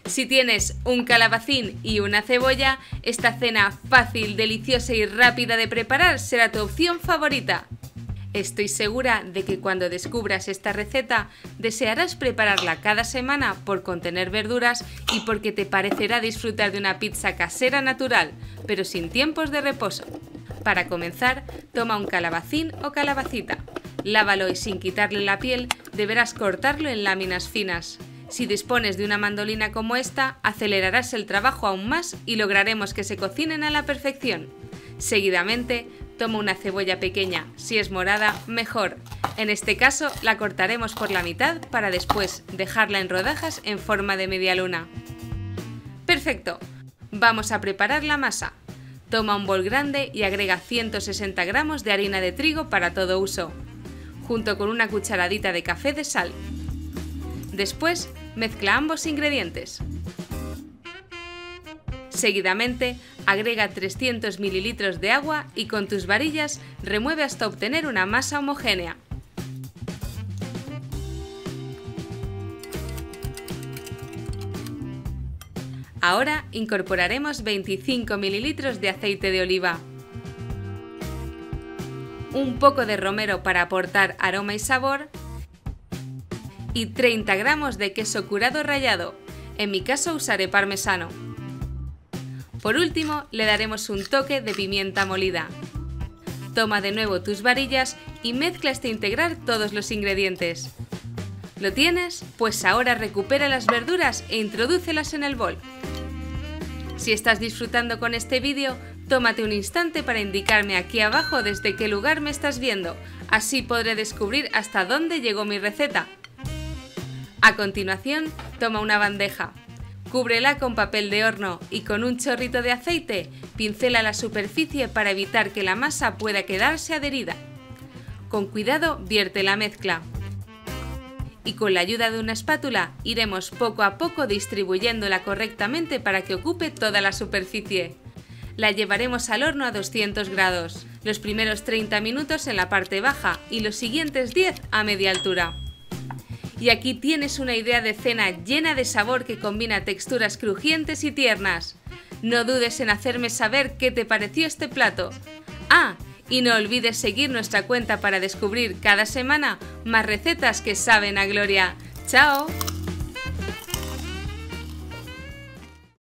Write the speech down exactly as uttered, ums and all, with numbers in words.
Si tienes un calabacín y una cebolla, esta cena fácil, deliciosa y rápida de preparar será tu opción favorita. Estoy segura de que cuando descubras esta receta desearás prepararla cada semana por contener verduras y porque te parecerá disfrutar de una pizza casera natural, pero sin tiempos de reposo. Para comenzar, toma un calabacín o calabacita. Lávalo y sin quitarle la piel deberás cortarlo en láminas finas. Si dispones de una mandolina como esta, acelerarás el trabajo aún más y lograremos que se cocinen a la perfección. Seguidamente, toma una cebolla pequeña, si es morada, mejor. En este caso, la cortaremos por la mitad para después dejarla en rodajas en forma de media luna. ¡Perfecto! Vamos a preparar la masa. Toma un bol grande y agrega ciento sesenta gramos de harina de trigo para todo uso, junto con una cucharadita de café de sal. Después, mezcla ambos ingredientes. Seguidamente, agrega trescientos mililitros de agua y con tus varillas remueve hasta obtener una masa homogénea. Ahora incorporaremos veinticinco mililitros de aceite de oliva, un poco de romero para aportar aroma y sabor y treinta gramos de queso curado rallado. En mi caso usaré parmesano. Por último, le daremos un toque de pimienta molida. Toma de nuevo tus varillas y mezcla hasta integrar todos los ingredientes. ¿Lo tienes? Pues ahora recupera las verduras e introdúcelas en el bol. Si estás disfrutando con este vídeo, tómate un instante para indicarme aquí abajo desde qué lugar me estás viendo, así podré descubrir hasta dónde llegó mi receta. A continuación, toma una bandeja. Cúbrela con papel de horno y con un chorrito de aceite pincela la superficie para evitar que la masa pueda quedarse adherida. Con cuidado vierte la mezcla y con la ayuda de una espátula iremos poco a poco distribuyéndola correctamente para que ocupe toda la superficie. La llevaremos al horno a doscientos grados, los primeros treinta minutos en la parte baja y los siguientes diez a media altura. Y aquí tienes una idea de cena llena de sabor que combina texturas crujientes y tiernas. No dudes en hacerme saber qué te pareció este plato. Ah, y no olvides seguir nuestra cuenta para descubrir cada semana más recetas que saben a gloria. ¡Chao!